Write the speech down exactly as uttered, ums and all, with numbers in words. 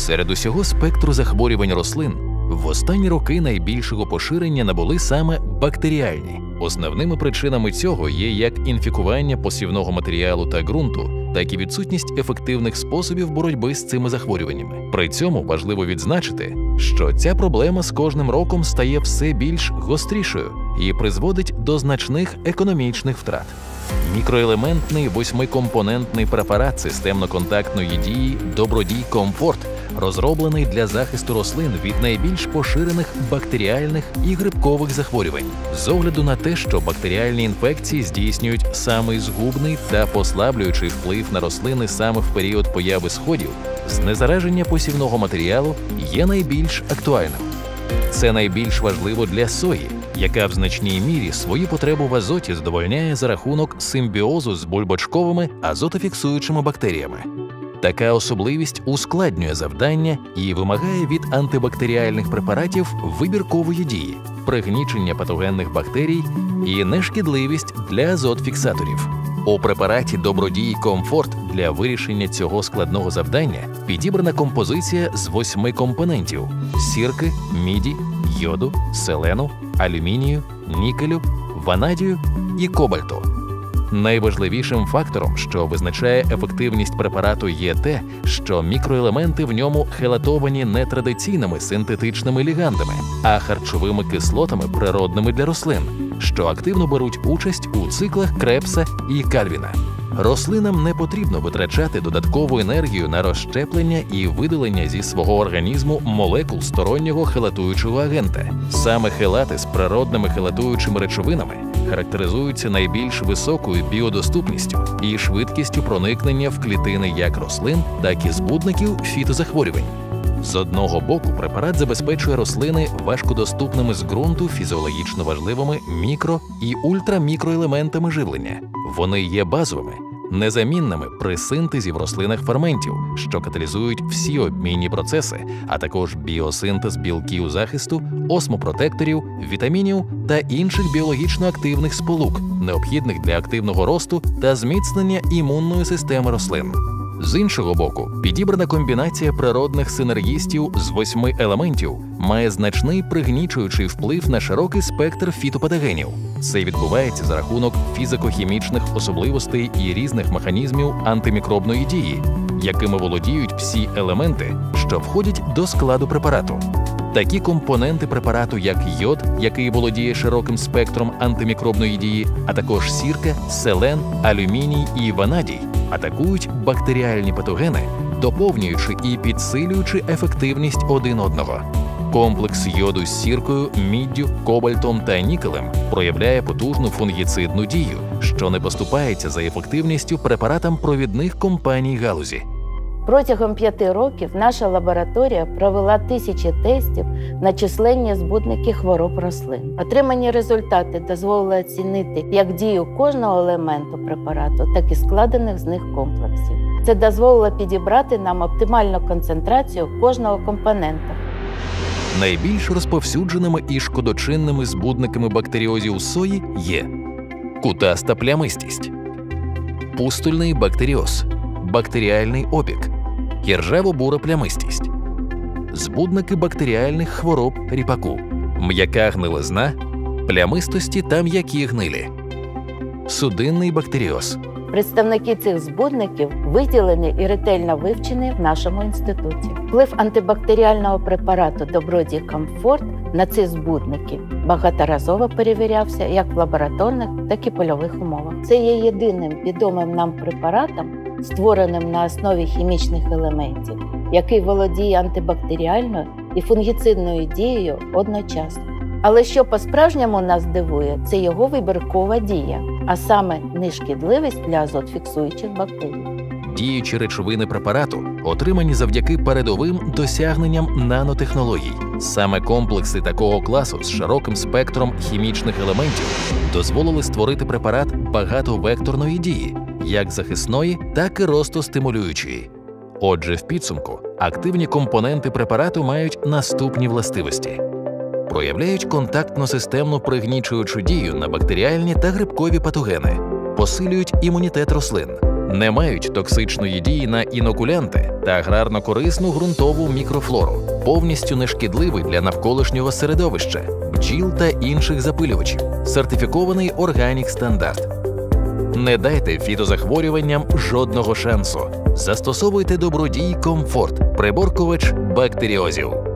Серед усього спектру захворювань рослин в останні роки найбільшого поширення набули саме бактеріальні. Основними причинами цього є як інфікування посівного матеріалу та ґрунту, так і відсутність ефективних способів боротьби з цими захворюваннями. При цьому важливо відзначити, що ця проблема з кожним роком стає все більш гострішою і призводить до значних економічних втрат. Мікроелементний восьмикомпонентний препарат системно-контактної дії «Добродій Комфорт» розроблений для захисту рослин від найбільш поширених бактеріальних і грибкових захворювань. З огляду на те, що бактеріальні інфекції здійснюють самий згубний та послаблюючий вплив на рослини саме в період появи сходів, знезараження посівного матеріалу є найбільш актуальним. Це найбільш важливо для сої, яка в значній мірі свою потребу в азоті задовольняє за рахунок симбіозу з бульбочковими азотофіксуючими бактеріями. Така особливість ускладнює завдання і вимагає від антибактеріальних препаратів вибіркової дії, пригнічення патогенних бактерій і нешкідливість для азотфіксаторів. У препараті «Добродій Комфорт» для вирішення цього складного завдання підібрана композиція з восьми компонентів – сірки, міді, йоду, селену, алюмінію, нікелю, ванадію і кобальту. Найважливішим фактором, що визначає ефективність препарату, є те, що мікроелементи в ньому хелатовані не традиційними синтетичними лігандами, а харчовими кислотами природними для рослин, що активно беруть участь у циклах Кребса і Кальвіна. Рослинам не потрібно витрачати додаткову енергію на розщеплення і видалення зі свого організму молекул стороннього хелатуючого агента. Саме хелати з природними хелатуючими речовинами характеризуються найбільш високою біодоступністю і швидкістю проникнення в клітини як рослин, так і збудників фітозахворювань. З одного боку, препарат забезпечує рослини важкодоступними з ґрунту фізіологічно важливими мікро- і ультрамікроелементами живлення. Вони є базовими, незамінними при синтезі в рослинах ферментів, що каталізують всі обмінні процеси, а також біосинтез білків захисту, осмопротекторів, вітамінів та інших біологічно активних сполук, необхідних для активного росту та зміцнення імунної системи рослин. З іншого боку, підібрана комбінація природних синергістів з восьми елементів має значний пригнічуючий вплив на широкий спектр фітопатогенів. Це відбувається за рахунок фізико-хімічних особливостей і різних механізмів антимікробної дії, якими володіють всі елементи, що входять до складу препарату. Такі компоненти препарату, як йод, який володіє широким спектром антимікробної дії, а також сірка, селен, алюміній і ванадій, атакують бактеріальні патогени, доповнюючи і підсилюючи ефективність один одного. Комплекс йоду з сіркою, міддю, кобальтом та нікелем проявляє потужну фунгіцидну дію, що не поступається за ефективністю препаратам провідних компаній галузі. Протягом п'яти років наша лабораторія провела тисячі тестів на численні збудники хвороб рослин. Отримані результати дозволили оцінити як дію кожного елементу препарату, так і складених з них комплексів. Це дозволило підібрати нам оптимальну концентрацію кожного компонента. Найбільш розповсюдженими і шкодочинними збудниками бактеріозів сої є кутаста плямистість, пустульний бактеріоз, бактеріальний опік, іржаво-бура плямистість, збудники бактеріальних хвороб ріпаку, м'яка гнилизна, плямистості та м'які гнилі, судинний бактеріоз. Представники цих збудників виділені і ретельно вивчені в нашому інституті. Вплив антибактеріального препарату «Добродій Комфорт» на ці збудники багаторазово перевірявся як в лабораторних, так і польових умовах. Це є єдиним відомим нам препаратом, створеним на основі хімічних елементів, який володіє антибактеріальною і фунгіцидною дією одночасно. Але що по-справжньому нас дивує, це його вибіркова дія, а саме нешкідливість для азотфіксуючих бактерій. Діючі речовини препарату отримані завдяки передовим досягненням нанотехнологій. Саме комплекси такого класу з широким спектром хімічних елементів дозволили створити препарат багатовекторної дії, як захисної, так і ростостимулюючої. Отже, в підсумку, активні компоненти препарату мають наступні властивості. Проявляють контактно-системну пригнічуючу дію на бактеріальні та грибкові патогени, посилюють імунітет рослин, не мають токсичної дії на інокулянти та аграрно-корисну ґрунтову мікрофлору, повністю нешкідливий для навколишнього середовища, бджіл та інших запилювачів, сертифікований органік стандарт. Не дайте фітозахворюванням жодного шансу. Застосовуйте Добродій Комфорт – приборкувач бактеріозів.